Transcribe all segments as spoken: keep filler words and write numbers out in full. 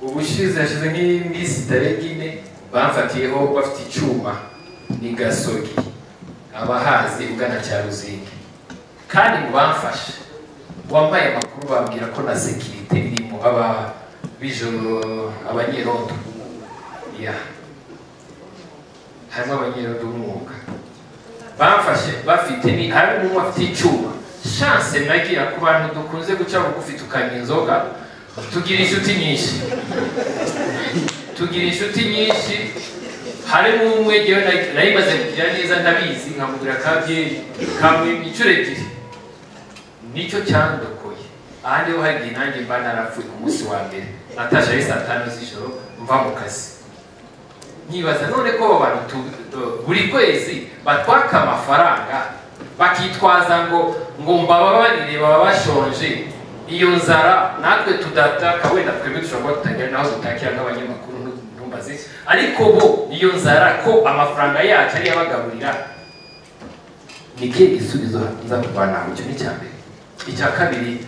ubushize yashize nk'iminsi itarenga ine bamfatiyeho bafite icyuma ni gasogi abahazi ugana cya Ruzingi kandi ngo bamfashe wambaye amakuru bambwira ko na sekirite irimo aba bijoro abanyerondo ya harimo abanyerondo b'umwuga bamfashe bafite ni hari umuntu afite icyuma chance nagira ku bantu dukunze guca bugufi tukanya inzoga tugira inshuti nyinshi tugira inshuti nyinshi harimo umwe gihe nayimaze kugira neza ndabizi nkamubwira kabye kamwe incuro ebyiri nicyo cyandokoye ahandi ho hari nanjye mba narapfuye ku munsi wa mbere natasha ari saa tanu z'ijoro mva mu kazi nibaza none ko abantu buri kwezi batwaka amafaranga bakitwaza ngo ngo mbababarire baba bashonje iyo nzara natwe tudataka wenda twebwe dushobora gutangira naho dutakira nk'abanyamakuru ntumbaze ariko bo iyo nzara ko amafaranga yacu ari yabagaburira ni kihe gisubizo nza kuvana mu cyo ni cyambere icya kabiri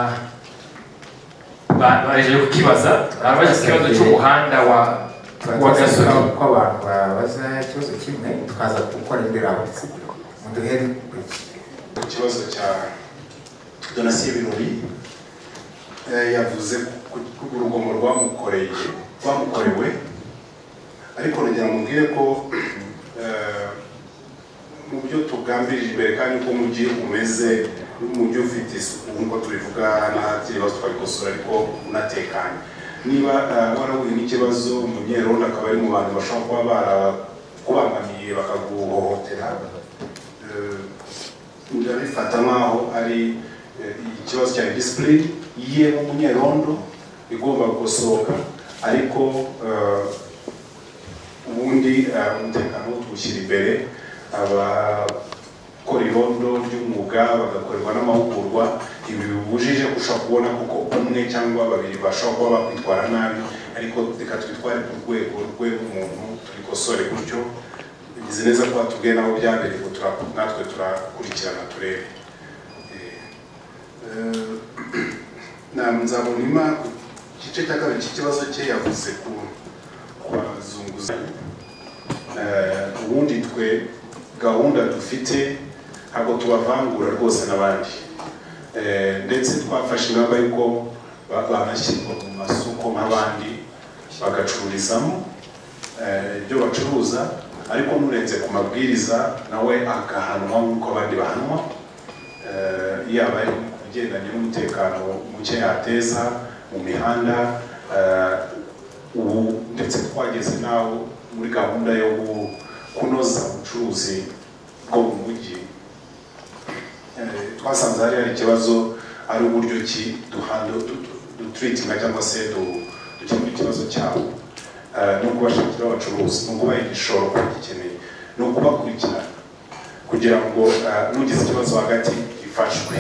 baje kukibaza abaje ikibazo cy'umuhanda wa wa gasogi ko abantu babaza ikibazo kimwe tukaza gukora imbere aho muduhere ikibazo cya donasiyo y'ibirori yavuze ku urugomo rwamukoreye rwamukorewe ariko nagira mubwire ko mu byo tugambirije imbere kandi ko umujyi umeze umujyi ufite isuku nk'uko tubivuga n'ibibazo twabikosora ariko unatekanye niba warahuye n'ikibazo Umunyerondo akaba ari mu bantu bashobora kuba barakubangamiye bakaguhohotera ndabifata nk'aho ari ikibazo cya discipline ye Umunyerondo igomba gusohoka ariko ubundi umutekano tuwushyira imbere abakora irondo ry'umwuga bagakorerwa n'amahugurwa ibi bibujije gushobora kubona kuko umwe cyangwa babiri bashobora kuba bakwitwara nabi ariko reka twitware ku rwego rw'umuntu tubikosore gutyo bigize neza ko batubwiye naho byabereye ngo natwe turakurikirana turebe nzabonima ku gice cya kabiri cy'ikibazo cye yavuze ku bazunguzayi ubundi twe gahunda dufite ntabwo tubavangura rwose n'abandi ndetse twafashe ingamba yuko banashyirwa mu masoko nk'abandi bagacururizamo ibyo bacuruza ariko nurenze ku mabwiriza nawe agahanwa nk'uko abandi bahanwa yaba ari ku bigendanye n'umutekano muke yateza mu mihanda ubu ndetse twageze naho muri gahunda yo kunoza ubucuruzi bwo mu mujyi twasanze hari hari ikibazo ari uburyo ki dutreatinga cyangwa se dukemura ikibazo cyabo no kubashakira abacuruzi no kubaha igishoro ko gikeneye no kubakurikirana kugira ngo nugize ikibazo hagati gifashwe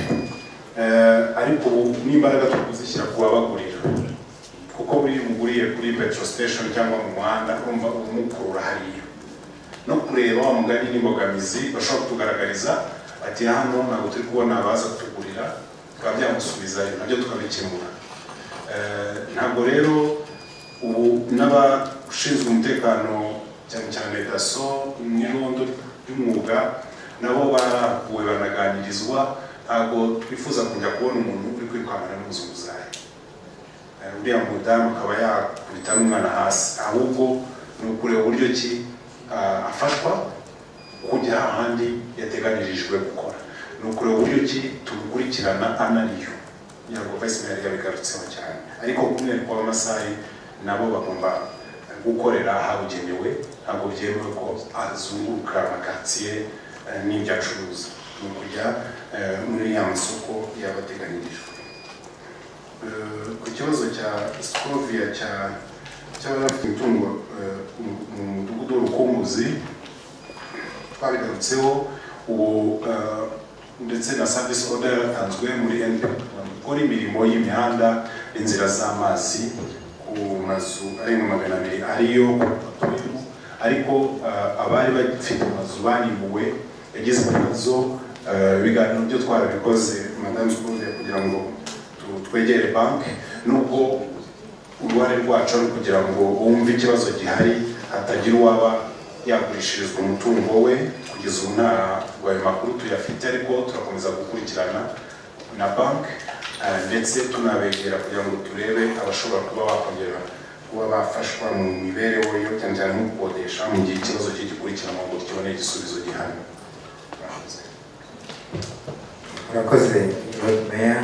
ariko ubu n'imbaraga turi kuzishyira ku babagurira kuko buri muguriye kuri petrol station cyangwa mu muhanda urumva umukurura hariya no kureba wa mugani n'imbogamizi bashobora kutugaragariza ati hano ntabwo turi kubona abaza kutugurira tukaba byamusubizayo nabyo tukabikemura ntabwo rero ubu n'abashinzwe umutekano cyane cyane daso n'irondo ry'umwuga nabo barahuwe banaganirizwa ntabwo twifuza kujya kubona umuntu uri kwitwara n'umuzunguzayi uriya mudamu akaba yakubita n'umwana hasi ahubwo ni ukureba uburyo ki afashwa kujya ahandi yateganirijwe gukora ni ukureba uburyo ki tumukurikirana anariyo ntabwo vice mayor yabigarutseho cyane ariko kumwereka w'amasayi nabo bagomba gukorera ahabugenewe ntabwo byemewe ko azunguruka amakatsiye n'ibyo acuruza ni ukujya muri ya masoko yabateganirijwe ku kibazo cya Scovia cy'abafite imitungo mu mudugudu w'urukumbuzi twabigarutseho ubu ndetse na service order yaratanzwe muri N P gukora imirimo y'imihanda inzira z'amazi ku mazu arenga magana abiri ariyo ariko abari bafite amazu banimuwe yagize ibibazo ibiganiro byo twarabikoze madame Scovia kugira ngo twegere banki nubwo uruhare rwacu ari kugira ngo bumve ikibazo gihari hatagira uwaba yagurishirizwa umutungo we kugeza ubu nta ayo makuru tuyafite ariko turakomeza gukurikirana na banki ndetse tunabegera kugira ngo turebe abashobora kuba bakongera kuba bafashwa mu mibereho yo cyane cyane mu gukodesha mu gihe ikibazo cye gikurikirana ngo tubone igisubizo gihari. Murakoze Meya.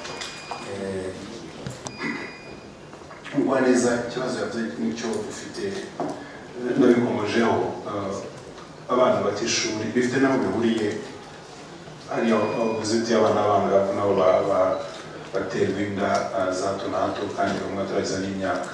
Ngwaneza ikibazo yavuze n'icyo dufite nabikomojeho abana batishuri bifite n'aho bihuriye hariyo ubuziti abana abangavu nabo baterwa inda za hato na hato kandi bamwe bataragiza n'imyaka.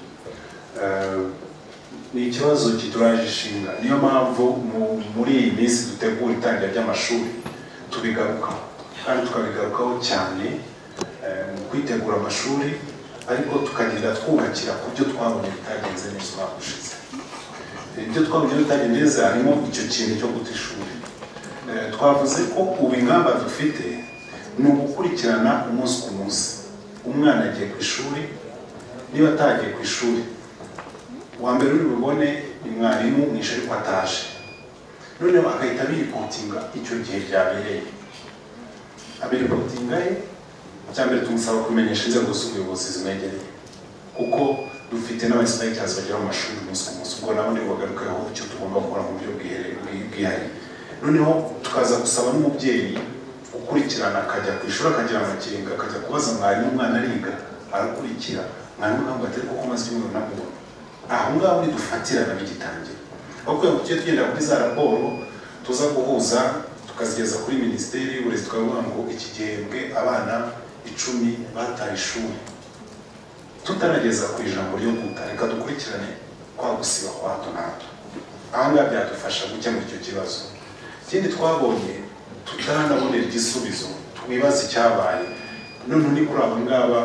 Ni ikibazo kituraje ishinga, niyo mpamvu muri iyi minsi dutegura itangira ry'amashuri tubigarukaho kandi tukabigarukaho cyane mu kwitegura amashuri, ariko tukagenda twubakira ku byo twabonye bitagenze neza umwaka ushize. Ibyo twabonye bitagenze neza harimo icyo kintu cyo guta ishuri. Twavuze ko ubu ingamba dufite ni ugukurikirana umunsi ku munsi. Umwana agiye ku ishuri, niba atagiye ku ishuri wa mbere uri bubone ni mwarimu mwishe ariko ataje, noneho agahita abiripotinga icyo gihe byabereye. Abiripotinga ye cyambere tumusaba kumenyesha inzego z'ubuyobozi zimwegereye kuko dufite n'abainspectors bagera mu mashuri umunsi ku munsi, ubwo nabo nibo bagarukaho icyo tugomba gukora mu buryo bwihariye. Noneho tukaza gusaba n'umubyeyi gukurikirana akajya ku ishuri akagira amakenga akajya kubaza mwarimu umwana ariga arakurikira mwarimu ntabwo atari kuko maze icyumweru nabwo aho ngaho nidufatirana bigitangira, aho kugira ngo tujye tugenda kuri za raporo tuza guhuza tukazigeza kuri minisiteri y'uburezi tukavuga ngo iki gihembwe abana icumi bataye ishuri tutarageza ku ijambo ryo guta, reka dukurikirane kwa gusiba kwa hato na hato. Aha ngaha byadufasha gukemura icyo kibazo. Ikindi twabonye tutaranabonera igisubizo twibaza icyabaye, none ni kuri abo ngaba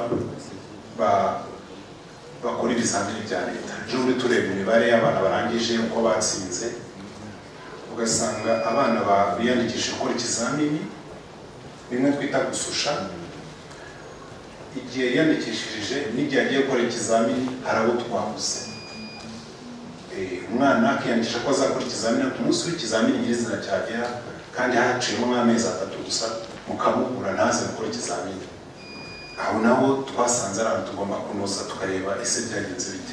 bakora ibizamini bya leta. Ejo tureba imibare y'abana barangije uko batsinze, ugasanga abana biyandikishije gukora ikizamini bimwe twita gususha, igihe yiyandikishije n'igihe agiye gukora ikizamini hari abo twabuze. Umwana akiyandikisha ko azakora ikizamini ku munsi w'ikizamini nyirizina cyagera kandi haciyemo nk'amezi atatu gusa mukamubura ntaze gukora ikizamini. Aho naho twasanze ari ahantu tugomba kunoza tukareba ese byagenze bite.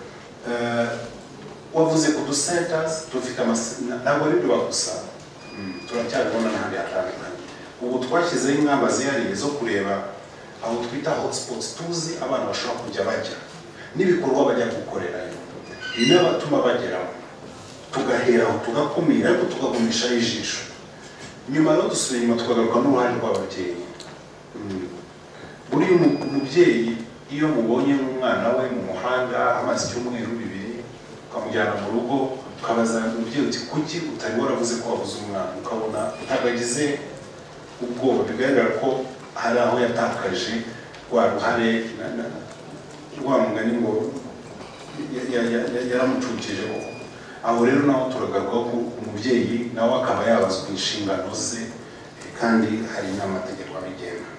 Wavuze ku ducenters dufite ntabwo ari byo gusa, turacyabibona n'ahandi hatandukanye. Ubu twashyizeho ingamba zihariye zo kureba aho twita hotspots tuzi abana bashobora kujya bajya n'ibikorwa bajya gukorerayo n'abatuma bageraho, tugaheraho tugakumira ariko tukagumishaho ijisho. Nyuma rero dusubira inyuma tukagaruka n'uruhare rw'ababyeyi. Buriya umubyeyi iyo mubonye umwana we mu muhanda amaze icyumweru bibiri ukamujyana mu rugo ukabaza umubyeyi uti kuki utari waravuze ko wabuze umwana, ukabona ntabwo agize ubwoba, bigaragara ko hari aho yatakaje rwa ruhare rwa mugani ngo yaramucukije. Aho rero naho turagaruka ko umubyeyi nawe akaba yabazwa inshingano ze kandi hari n'amategeko abigenga.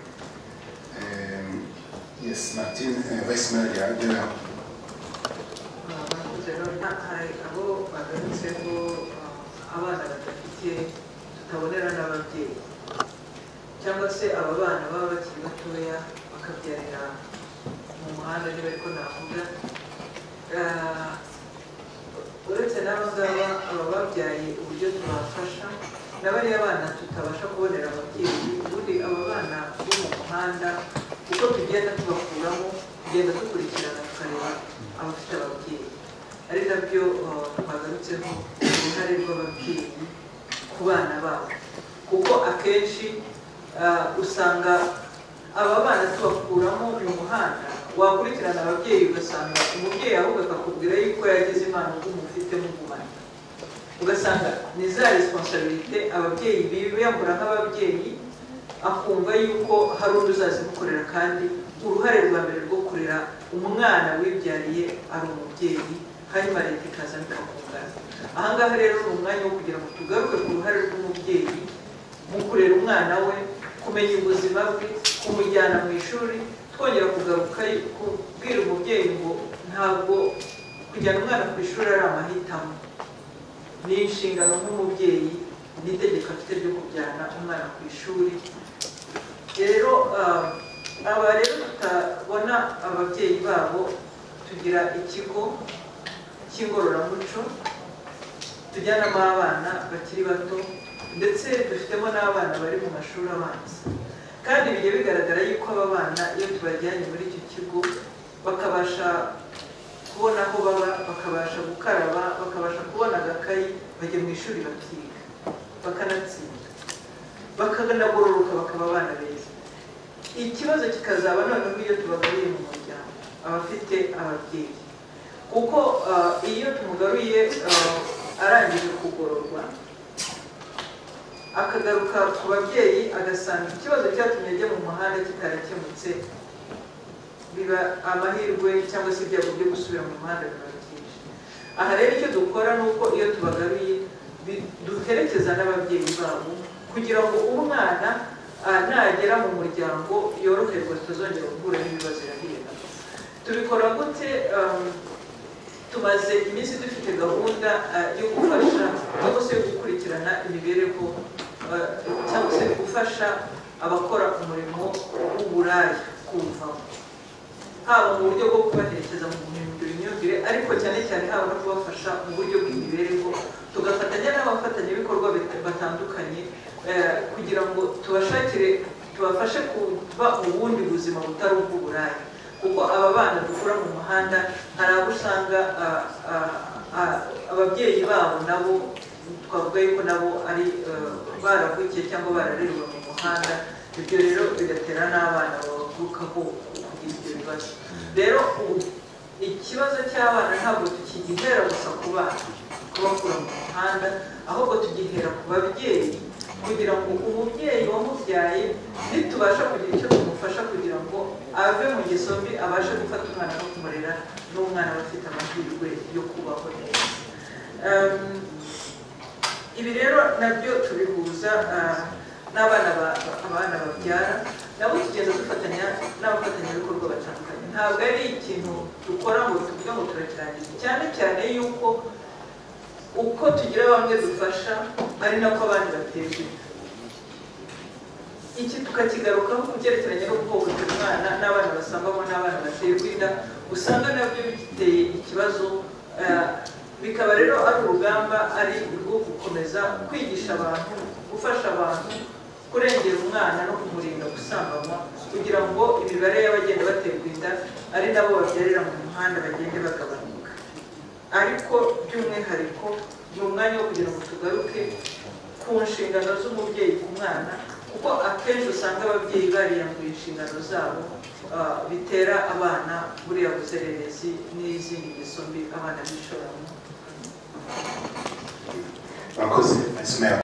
Yes, Martin, Vice Mayor yagera. Hari abo bagarutse ko abana badafite tutabonera n'ababyeyi cyangwa se aba bana baba bakiri batoya bakabyarira mu muhanda niba ariko navuga. Uretse n'aba ngaba aba babyaye uburyo tubafasha n'abariya bana tutabasha kubonera ababyeyi, ubundi aba bana bo mu muhanda uko tugenda tubakuramo tugenda dukurikirana tukareba abafite ababyeyi, ari nabyo twagarutseho uruhare rw'ababyeyi ku bana babo, kuko akenshi usanga aba bana tubakuramo mu muhanda wakurikirana ababyeyi ugasanga umubyeyi ahubwo akakubwira yuko yagize impano umufite mu Rwanda, ugasanga ni za responsabilité ababyeyi biyambura nk'ababyeyi, akumva yuko hari undi uzazimukorera kandi uruhare rwa mbere rwo kurera umwana wibyariye ari umubyeyi, hanyuma leta ikaza bikakungana. Aha ngaha rero ni umwanya wo kugira ngo tugaruke ku ruhare rw'umubyeyi mu kurera umwana we, kumenya ubuzima bwe, kumujyana mu ishuri, twongera kugaruka kubwira umubyeyi ngo ntabwo kujyana umwana ku ishuri ari amahitamo, ni inshingano nk'umubyeyi n'itegeko afite ryo kujyana umwana ku ishuri. Rero aba rero tutabona ababyeyi babo, tugira ikigo cy'ingororamuco tujyanamo abana bakiri bato, ndetse dufitemo n'abana bari mu mashuri abanza, kandi bijya bigaragara yuko aba bana iyo tubajyanye muri icyo kigo bakabasha kubona aho baba, bakabasha gukaraba, bakabasha kubona agakayi, bajya mu ishuri bakiga bakanatsinda bakanagororoka bakaba abana beza. Ikibazo kikazaba noneho iyo tubagaruye mu muryango abafite ababyeyi, kuko iyo tumugaruye arangije kugororwa akagaruka ku babyeyi agasanga ikibazo cyatumye ajya mu muhanda kitarakemutse, biba amahirwe cyangwa se ibyago byo gusubira mu muhanda biba byinshi. Aha rero icyo dukora ni uko iyo tubagaruye duherekeza n'ababyeyi babo kugira ngo umwana nagera mu muryango yoroherwa, tutazongera guhura n'ibibazo yahirana. Tubikora gute? Tumaze iminsi dufite gahunda yo gufasha cyangwa se yo gukurikirana imibereho cyangwa se gufasha abakora umurimo w'uburaya kuwuvamo, haba mu buryo bwo kubaherekeza mu guhindura imyumvire, ariko cyane cyane haba no kubafasha mu buryo bw'imibereho, tugafatanya n'abafatanyabikorwa batandukanye kugira ngo tubashakire tubafashe kuba mu bundi buzima butari ubw'uburaya. Kuko aba bana dukura mu muhanda hari abo usanga ababyeyi babo nabo twavuga yuko nabo ari baravukiye cyangwa bararerewe mu muhanda, ibyo rero bigatera n'abana bavukaho kugira ibyo bibazo. Rero ikibazo cy'abana ntabwo tukigihera gusa ku bana kubakura mu muhanda, ahubwo tugihera ku babyeyi, kugira ngo umubyeyi wamubyaye nitubasha kugira icyo tumufasha kugira ngo ave mu ngeso mbi, abashe gufata umwana no kumurera, n'umwana bafite amahirwe yo kubaho neza. Ibi rero nabyo tubihuza n'abana abana babyara, nabo tugenda dufatanya n'abafatanyabikorwa batandukanye. Ntabwo ari ikintu dukora ngo tuvuge ngo turakirangiza, cyane cyane yuko uko tugira bamwe dufasha ari nako abandi batejwe. Iki tukakigarukaho ku byerekeranye no guhohotera umwana n'abana basangwamo n'abana baterwa inda, usanga nabyo biteye ikibazo. Bikaba rero ari urugamba ari rwo gukomeza kwigisha abantu, gufasha abantu kurengera umwana no kumurinda gusambanywa, kugira ngo imibare y'abagenda baterwa inda ari nabo babyarira mu muhanda bagende bagabanuka. Ariko by'umwihariko ni umwanya wo kugira ngo tugaruke ku nshingano z'umubyeyi ku mwana, kuko akenshi usanga ababyeyi bariyambuye inshingano zabo, bitera abana buriya buzererezi n'izindi ngeso mbi abana bishoramo. Murakoze.